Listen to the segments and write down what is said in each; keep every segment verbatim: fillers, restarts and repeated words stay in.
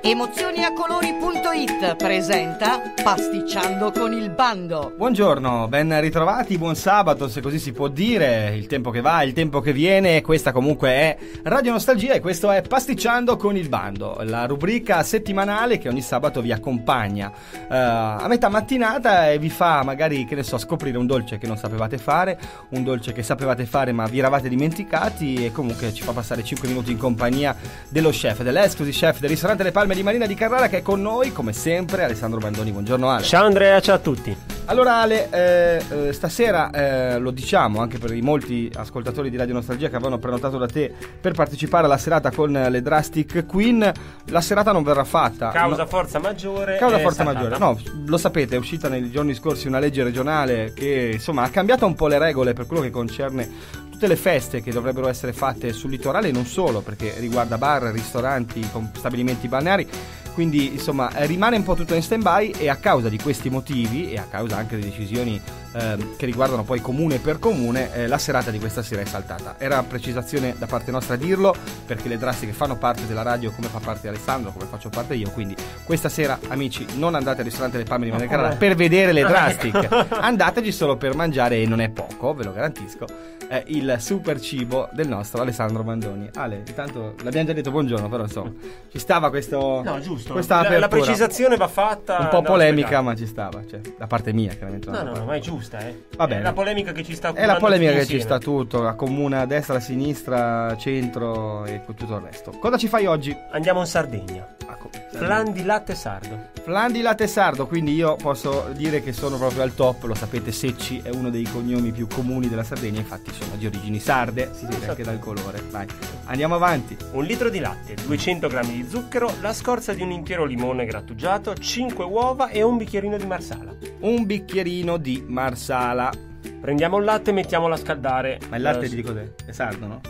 Emozioni a colori punto it presenta Pasticciando con il bando. Buongiorno, ben ritrovati, buon sabato, se così si può dire. Il tempo che va, il tempo che viene. Questa comunque è Radio Nostalgia e questo è Pasticciando con il bando, la rubrica settimanale che ogni sabato vi accompagna uh, a metà mattinata e vi fa magari, che ne so, scoprire un dolce che non sapevate fare, un dolce che sapevate fare ma vi eravate dimenticati, e comunque ci fa passare cinque minuti in compagnia dello chef, dell'exclusive chef del ristorante Le Palme di Marina di Carrara, che è con noi come sempre, Alessandro Bandoni. Buongiorno Ale. Ciao Andrea, ciao a tutti. Allora Ale, eh, eh, stasera eh, lo diciamo anche per i molti ascoltatori di Radio Nostalgia che avevano prenotato da te per partecipare alla serata con le Drastic Queen, la serata non verrà fatta. Causa no, forza maggiore. Causa forza saltata. maggiore. No, lo sapete, è uscita nei giorni scorsi una legge regionale che insomma ha cambiato un po' le regole per quello che concerne tutte le feste che dovrebbero essere fatte sul litorale, e non solo, perché riguarda bar, ristoranti, stabilimenti balneari. Quindi insomma rimane un po' tutto in stand-by, e a causa di questi motivi e a causa anche di decisioni eh, che riguardano poi comune per comune, eh, la serata di questa sera è saltata. Era precisazione da parte nostra dirlo, perché le Drastic fanno parte della radio come fa parte Alessandro, come faccio parte io. Quindi questa sera, amici, non andate al ristorante Le Palme di Marina di Carrara per vedere le Drastic, andateci solo per mangiare, e non è poco, ve lo garantisco, eh, il super cibo del nostro Alessandro Bandoni. Ale, intanto l'abbiamo già detto buongiorno, però insomma ci stava questo... No, giusto. Questa la, la precisazione va fatta. Un po' polemica, ma ci stava, cioè, da parte mia, chiaramente. No, no, no, ma è giusta, eh. Va bene. È la polemica che ci sta. È la polemica che ci sta tutto, accomuna a destra, a sinistra, centro e tutto il resto. Cosa ci fai oggi? Andiamo in Sardegna. Flan di latte sardo. Flan di latte sardo, quindi io posso dire che sono proprio al top. Lo sapete, Secci è uno dei cognomi più comuni della Sardegna, infatti sono di origini sarde, si vede anche dal colore. Vai, andiamo avanti. Un litro di latte, duecento grammi di zucchero, la scorza di un intero limone grattugiato, cinque uova e un bicchierino di marsala. Un bicchierino di marsala. Prendiamo il latte e mettiamolo a scaldare. Ma il latte eh, di cos'è? È sardo, no?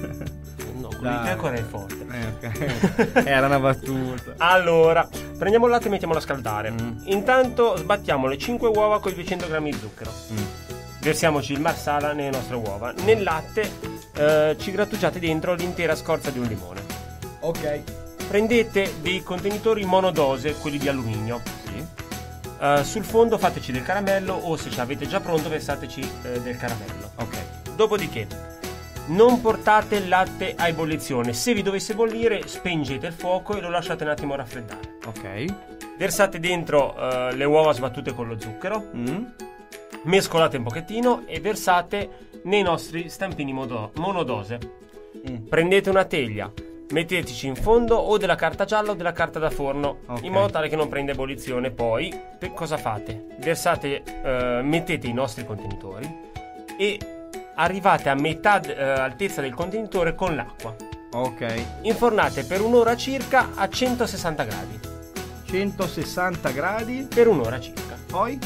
No, quello di pecora è forte. Eh, okay. Era una battuta. Allora, prendiamo il latte e mettiamolo a scaldare. Mm. Intanto sbattiamo le cinque uova con i duecento grammi di zucchero. Mm. Versiamoci il marsala nelle nostre uova. Nel latte eh, ci grattugiate dentro l'intera scorza di un limone. Ok. Prendete dei contenitori monodose, quelli di alluminio. Sì. Uh, sul fondo fateci del caramello, o se ce l'avete già pronto versateci uh, del caramello. Ok. Dopodiché non portate il latte a ebollizione. Se vi dovesse bollire, spengete il fuoco e lo lasciate un attimo raffreddare. Ok. Versate dentro uh, le uova sbattute con lo zucchero. Mm. Mescolate un pochettino e versate nei nostri stampini modo- monodose. Mm. Prendete una teglia, metteteci in fondo o della carta gialla o della carta da forno, okay, in modo tale che non prenda ebollizione. Poi per cosa fate? Versate, uh, mettete i nostri contenitori e arrivate a metà uh, altezza del contenitore con l'acqua. Ok. Infornate per un'ora circa a centosessanta gradi. centosessanta gradi per un'ora circa. Poi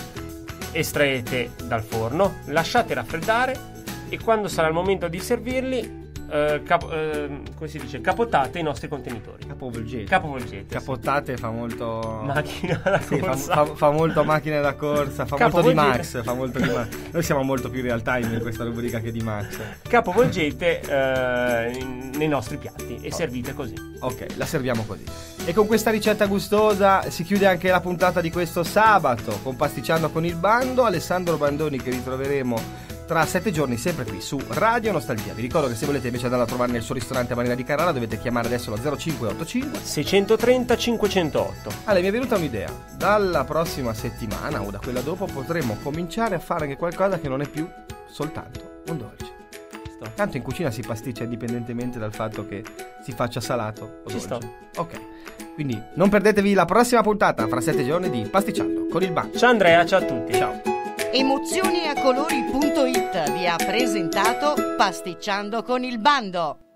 estraete dal forno, lasciate raffreddare e quando sarà il momento di servirli, Uh, cap- uh, come si dice, capotate i nostri contenitori. Capovolgete. Capovolgete. Capotate, sì. Fa molto macchina da sì, corsa. Fa, fa, fa molto macchina da corsa. Fa molto di Max. Fa molto di Max. Noi siamo molto più real time in questa rubrica che di Max. Capovolgete uh, in, nei nostri piatti e oh. servite così. Ok, la serviamo così. E con questa ricetta gustosa si chiude anche la puntata di questo sabato con Pasticciando con il bando. Alessandro Bandoni, che ritroveremo tra sette giorni sempre qui su Radio Nostalgia. Vi ricordo che se volete invece andare a trovare nel suo ristorante a Marina di Carrara dovete chiamare adesso lo zero cinque otto cinque seicentotrenta cinquecentootto. Ale, mi è venuta un'idea. Dalla prossima settimana o da quella dopo potremmo cominciare a fare anche qualcosa che non è più soltanto un dolce. Sto. Tanto in cucina si pasticcia indipendentemente dal fatto che si faccia salato o Ci dolce. Sto. Ok, quindi non perdetevi la prossima puntata fra sette giorni di Pasticciando con il bando. Ciao Andrea, ciao a tutti. Ciao. Emozioni a colori punto it vi ha presentato Pasticciando con il bando.